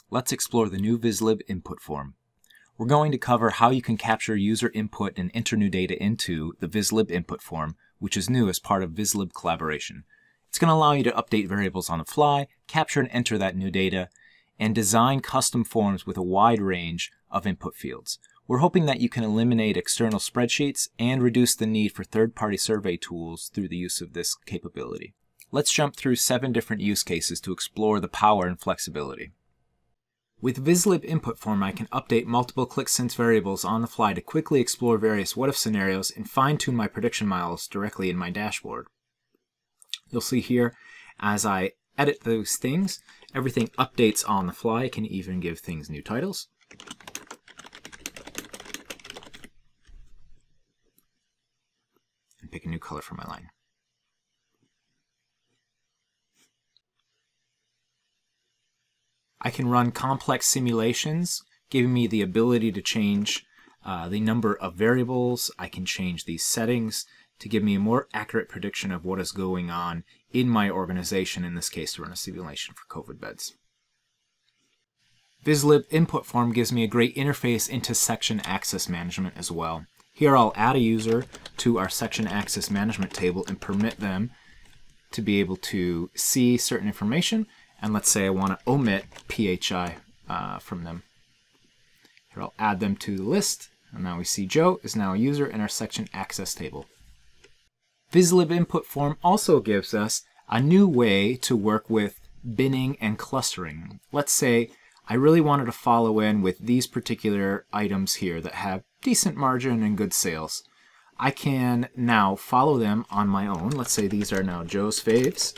let's explore the new Vizlib Input Form. We're going to cover how you can capture user input and enter new data into the Vizlib Input Form, which is new as part of Vizlib Collaboration. It's going to allow you to update variables on the fly, capture and enter that new data, and design custom forms with a wide range of input fields. We're hoping that you can eliminate external spreadsheets and reduce the need for third-party survey tools through the use of this capability. Let's jump through 7 different use cases to explore the power and flexibility. With Vizlib Input Form, I can update multiple Qlik Sense variables on the fly to quickly explore various what-if scenarios and fine-tune my prediction models directly in my dashboard. You'll see here, as I edit those things, everything updates on the fly. I can even give things new titles. And pick a new color for my line. I can run complex simulations, giving me the ability to change the number of variables. I can change these settings to give me a more accurate prediction of what is going on in my organization, in this case to run a simulation for COVID beds. Vizlib Input Form gives me a great interface into section access management as well. Here I'll add a user to our section access management table and permit them to be able to see certain information. And let's say I want to omit PHI from them. Here I'll add them to the list. And now we see Joe is now a user in our section access table. Vizlib Input Form also gives us a new way to work with binning and clustering. Let's say I really wanted to follow in with these particular items here that have decent margin and good sales. I can now follow them on my own. Let's say these are now Joe's faves.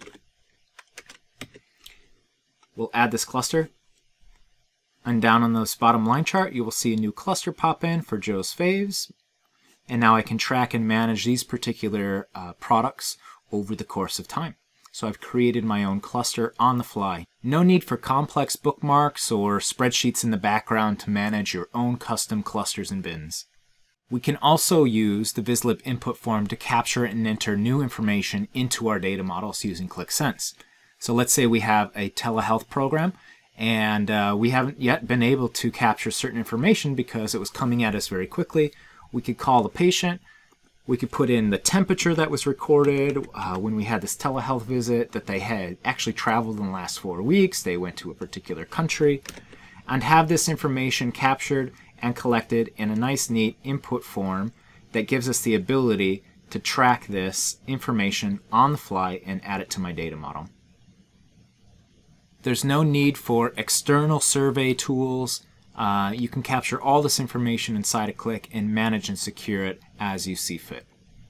We'll add this cluster. And down on this bottom line chart, you will see a new cluster pop in for Joe's faves. And now I can track and manage these particular products over the course of time. So I've created my own cluster on the fly. No need for complex bookmarks or spreadsheets in the background to manage your own custom clusters and bins. We can also use the Vizlib Input Form to capture and enter new information into our data models using Qlik Sense. So let's say we have a telehealth program and we haven't yet been able to capture certain information because it was coming at us very quickly. We could call the patient. We could put in the temperature that was recorded when we had this telehealth visit, that they had actually traveled in the last 4 weeks, they went to a particular country, and have this information captured and collected in a nice, neat input form that gives us the ability to track this information on the fly and add it to my data model. There's no need for external survey tools. You can capture all this information inside a Qlik and manage and secure it as you see fit.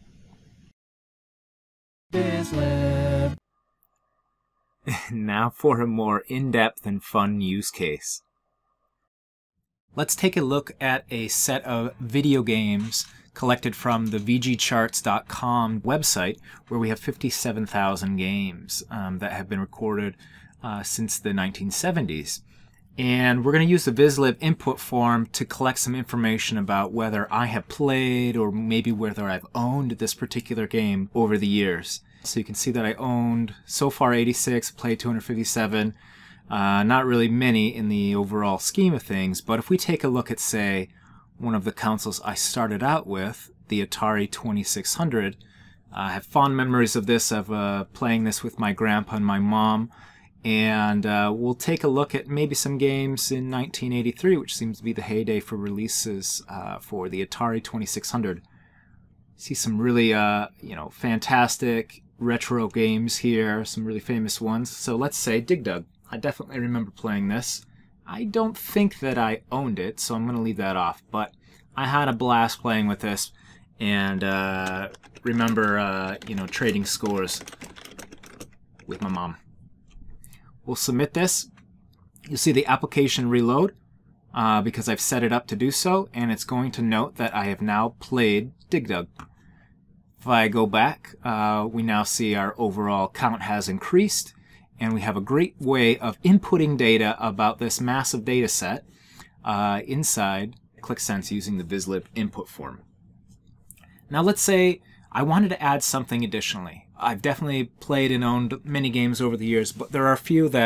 Now for a more in-depth and fun use case. Let's take a look at a set of video games collected from the VGCharts.com website, where we have 57,000 games that have been recorded since the 1970s. And we're going to use the Vizlib Input Form to collect some information about whether I have played or maybe whether I've owned this particular game over the years. So you can see that I owned so far 86, played 257. Not really many in the overall scheme of things, but if we take a look at, say, one of the consoles I started out with, the Atari 2600, I have fond memories of this, of playing this with my grandpa and my mom. And we'll take a look at maybe some games in 1983, which seems to be the heyday for releases for the Atari 2600. See some really, fantastic retro games here, some really famous ones. So let's say Dig Dug. I definitely remember playing this. I don't think that I owned it, so I'm going to leave that off. But I had a blast playing with this, and remember, trading scores with my mom. We'll submit this. You'll see the application reload because I've set it up to do so, and it's going to note that I have now played Dig Dug. If I go back, we now see our overall count has increased, and we have a great way of inputting data about this massive data set inside Qlik Sense using the Vizlib Input Form. Now let's say I wanted to add something additionally. I've definitely played and owned many games over the years, but there are a few that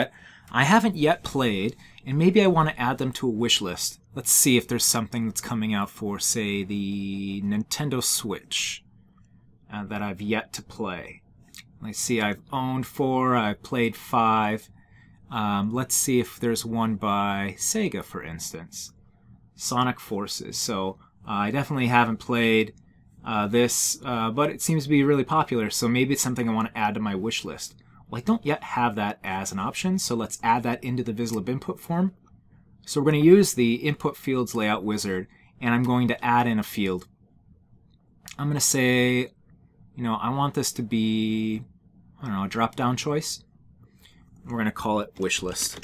I haven't yet played, and maybe I want to add them to a wish list. Let's see if there's something that's coming out for, say, the Nintendo Switch that I've yet to play. Let's see, I've owned 4, I've played 5. Let's see if there's one by Sega, for instance. Sonic Forces. So I definitely haven't played this, but it seems to be really popular, so maybe it's something I want to add to my wish list. Well, I don't yet have that as an option, so let's add that into the Vizlib Input Form. So we're going to use the Input Fields Layout Wizard, and I'm going to add in a field. I'm going to say, I want this to be, a drop-down choice. We're going to call it Wish List.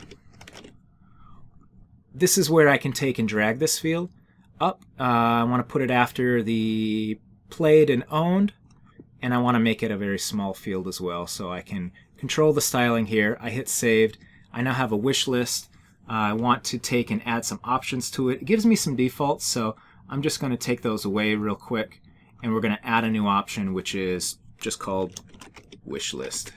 This is where I can take and drag this field up. I want to put it after the played and owned, and I want to make it a very small field as well, so I can control the styling here. I hit saved. I now have a wish list. I want to take and add some options to it. It gives me some defaults, so I'm just going to take those away real quick, and we're going to add a new option, which is just called wish list.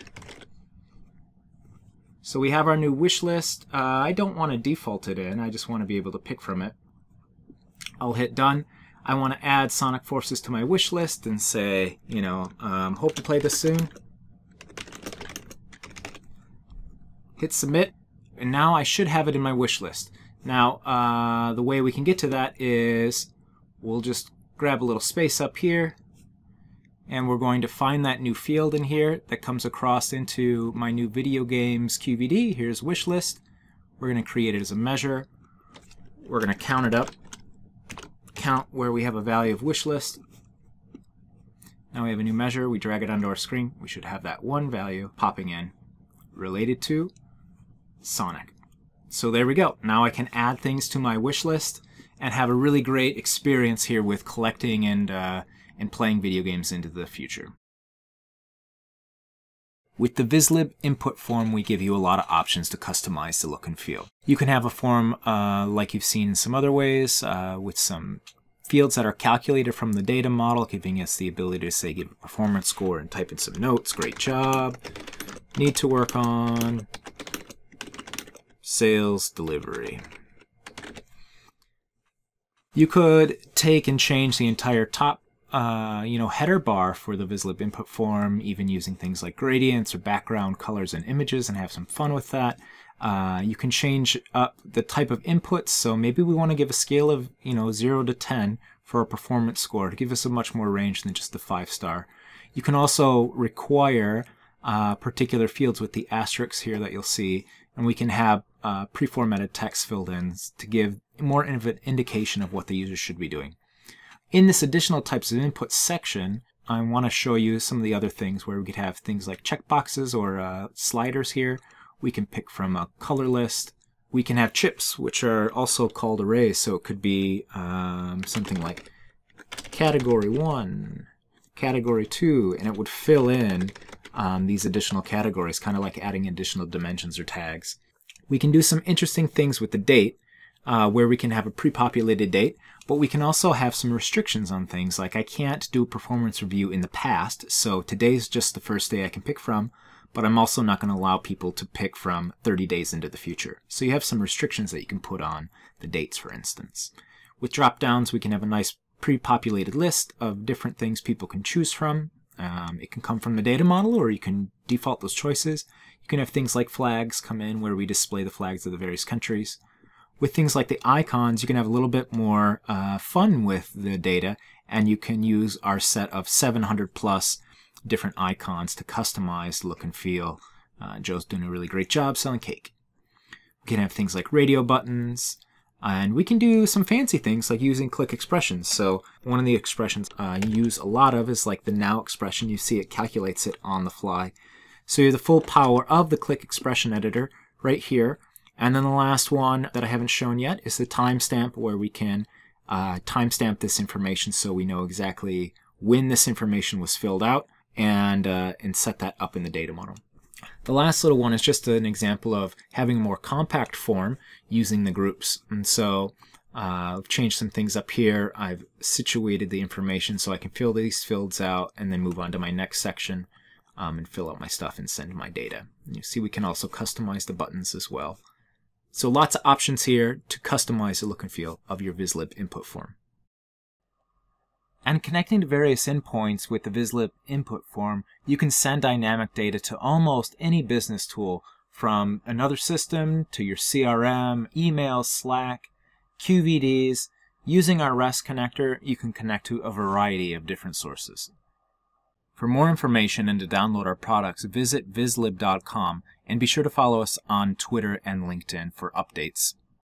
So we have our new wish list. I don't want to default it in. I just want to be able to pick from it. I'll hit done. I want to add Sonic Forces to my wish list and say, hope to play this soon. Hit submit, and now I should have it in my wish list. Now, the way we can get to that is we'll just grab a little space up here, and we're going to find that new field in here that comes across into my new video games QVD. Here's wish list. We're going to create it as a measure. We're going to count it up. Count where we have a value of wish list. Now we have a new measure. We drag it onto our screen. We should have that one value popping in related to Sonic. So there we go. Now I can add things to my wish list and have a really great experience here with collecting and playing video games into the future. With the Vizlib Input Form, we give you a lot of options to customize the look and feel. You can have a form like you've seen in some other ways, with some fields that are calculated from the data model, giving us the ability to say give a performance score and type in some notes. Great job. Need to work on. Sales delivery. You could take and change the entire top header bar for the Vizlib Input Form, even using things like gradients or background colors and images, and have some fun with that. You can change up the type of inputs, so maybe we want to give a scale of 0 to 10 for a performance score to give us a much more range than just the 5-star. You can also require particular fields with the asterisks here that you'll see, and we can have pre-formatted text filled in to give more of an indication of what the user should be doing. In this additional types of input section, I want to show you some of the other things where we could have things like checkboxes or sliders here. We can pick from a color list. We can have chips, which are also called arrays, so it could be something like category 1, category 2, and it would fill in these additional categories, kind of like adding additional dimensions or tags. We can do some interesting things with the date, where we can have a pre-populated date, but we can also have some restrictions on things, like I can't do a performance review in the past, so today's just the first day I can pick from, but I'm also not going to allow people to pick from 30 days into the future. So you have some restrictions that you can put on the dates, for instance. With drop-downs, we can have a nice pre-populated list of different things people can choose from. It can come from the data model, or you can default those choices. You can have things like flags come in where we display the flags of the various countries. With things like the icons, you can have a little bit more fun with the data, and you can use our set of 700 plus different icons to customize the look and feel. Joe's doing a really great job selling cake. We can have things like radio buttons, and we can do some fancy things like using Qlik expressions. So one of the expressions I use a lot of is like the now expression. You see it calculates it on the fly. So you have the full power of the Qlik expression editor right here. And then the last one that I haven't shown yet is the timestamp, where we can timestamp this information so we know exactly when this information was filled out, and set that up in the data model. The last little one is just an example of having a more compact form using the groups. And so I've changed some things up here. I've situated the information so I can fill these fields out and then move on to my next section. and fill out my stuff and send my data. And you see we can also customize the buttons as well. So lots of options here to customize the look and feel of your Vizlib input form. And connecting to various endpoints with the Vizlib input form, you can send dynamic data to almost any business tool, from another system to your CRM, email, Slack, QVDs. Using our REST connector, you can connect to a variety of different sources. For more information and to download our products, visit vizlib.com and be sure to follow us on Twitter and LinkedIn for updates.